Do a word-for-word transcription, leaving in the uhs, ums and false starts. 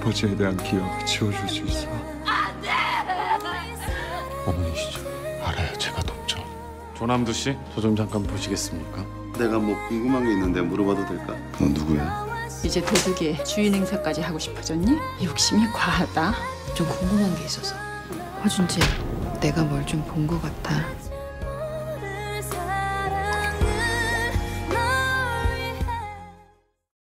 아버지에 대한 기억 지워줄 수 있어. 안돼! 어머니시죠? 알아요. 제가 돕죠. 조남두 씨, 저 좀 잠깐 보시겠습니까? 내가 뭐 궁금한 게 있는데 물어봐도 될까? 너 누구야? 이제 도둑의 주인 행사까지 하고 싶어졌니? 욕심이 과하다. 좀 궁금한 게 있어서. 허준지, 내가 뭘 좀 본 것 같아.